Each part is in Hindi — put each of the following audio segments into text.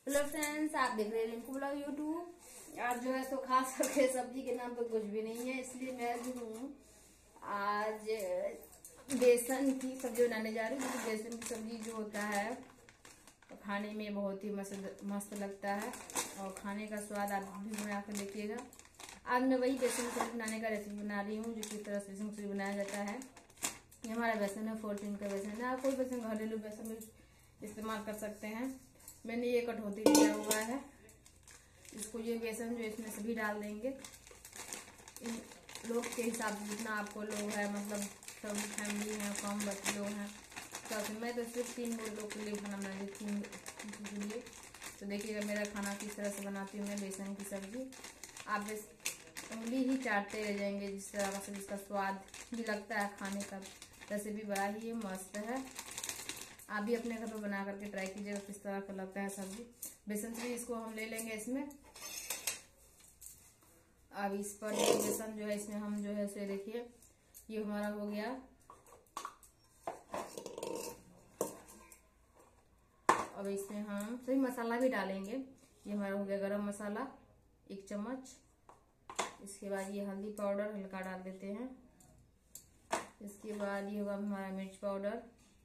हेलो फ्रेंड्स, आप देख रहे हैं रिंकू ब्लॉग यूट्यूब। आज जो है तो खास करके सब्जी के नाम पे कुछ भी नहीं है, इसलिए मैं जो हूँ आज बेसन की सब्जी बनाने जा रही हूँ। क्योंकि बेसन की सब्जी जो होता है तो खाने में बहुत ही मस्त लगता है और खाने का स्वाद आप भी बना कर देखिएगा। आज मैं वही बेसन की सब्जी बनाने का रेसिपी बना रही हूँ, जो किस तरह से बेसन की सब्जी बनाया जाता है। ये हमारा बेसन है, फोर्टीन का बेसन है। आप कोई बेसन घरेलू बेसन इस्तेमाल कर सकते हैं। मैंने ये कटौती लिया हुआ है, इसको ये बेसन जो इसमें सभी डाल देंगे। इन लोग के हिसाब से जितना आपको लोग है, मतलब सब फैमिली है, कम बच्चे लोग हैं, तो मैं तो सिर्फ 3 लोग के लिए खाना बना रही, 3 के लिए। तो देखिएगा मेरा खाना किस तरह से बनाती हूँ मैं बेसन की सब्जी। आप बस उंगली ही चाटते रह जाएंगे, जिस तरह से जिसका स्वाद भी लगता है खाने का। रेसिपी बड़ा ही मस्त है, आप भी अपने घर पर बना करके ट्राई कीजिएगा किस तरह का लगता है सब्जी। बेसन से इसको हम ले लेंगे इसमें। अब इस पर बेसन जो है इसमें हम जो है से देखिए ये हमारा हो गया। अब इसमें हम सभी मसाला भी डालेंगे। ये हमारा हो गया गरम मसाला 1 चम्मच। इसके बाद ये हल्दी पाउडर हल्का डाल देते हैं। इसके बाद ये होगा हमारा मिर्च पाउडर।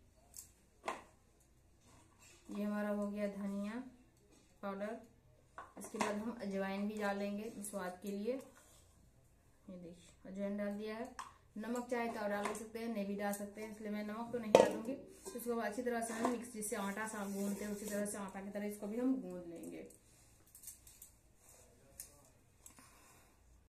ये हमारा हो गया धनिया पाउडर। इसके बाद हम अजवाइन भी डालेंगे स्वाद के लिए। ये देखिए अजवाइन डाल दिया है। नमक चाहे तो डाल सकते हैं, नहीं भी डाल सकते हैं, इसलिए मैं नमक तो नहीं डालूंगी। इसको अच्छी तरह से हम मिक्स, जिससे आटा सा गूंदते हैं उसी तरह से आटा की तरह इसको भी हम गूंद लेंगे।